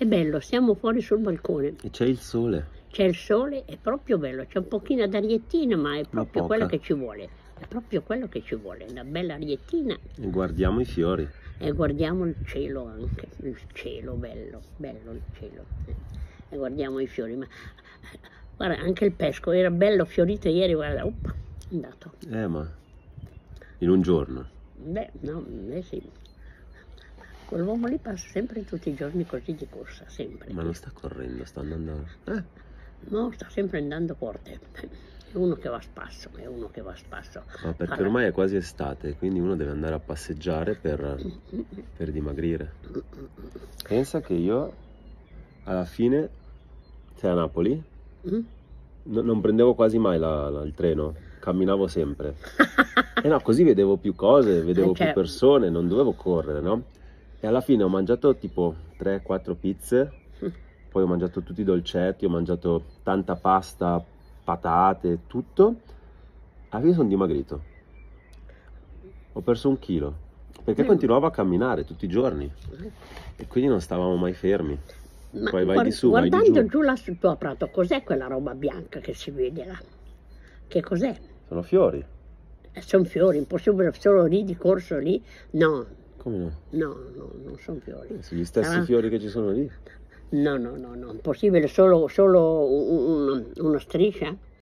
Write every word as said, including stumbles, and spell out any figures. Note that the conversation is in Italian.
È bello, siamo fuori sul balcone. E c'è il sole. C'è il sole, è proprio bello, c'è un pochino d'ariettina, ma è proprio quello che ci vuole. È proprio quello che ci vuole, una bella ariettina. E guardiamo i fiori. E guardiamo il cielo anche, il cielo bello, bello il cielo. E guardiamo i fiori, ma guarda, anche il pesco era bello fiorito ieri, guarda, up, è andato. Eh, ma in un giorno. Beh, no, eh sì. Quell'uomo lì passa sempre tutti i giorni così di corsa, sempre. Ma non sta correndo, sta andando... Eh? No, sta sempre andando forte. È uno che va a spasso, è uno che va a spasso. Ma perché Farà... ormai è quasi estate, quindi uno deve andare a passeggiare per, per dimagrire. Pensa che io alla fine, sei a Napoli, Mm? no, non prendevo quasi mai la, la, il treno, camminavo sempre. E no, così vedevo più cose, vedevo Eh, più certo. persone, non dovevo correre, no? E alla fine ho mangiato tipo tre quattro pizze, poi ho mangiato tutti i dolcetti, ho mangiato tanta pasta, patate, tutto. Alla fine sono dimagrito. Ho perso un chilo, perché Mm. continuavo a camminare tutti i giorni e quindi non stavamo mai fermi. Ma Poi vai guard- di su, vai di guardando giù. giù là sul tuo prato, cos'è quella roba bianca che si vede là? Che cos'è? Sono fiori. Eh, sono fiori, impossibile, solo lì di corso lì? No, Come no? no, no, non sono fiori. Sono gli stessi Ah. fiori che ci sono lì. No, no, no, no, impossibile, solo, solo un- un- una striscia?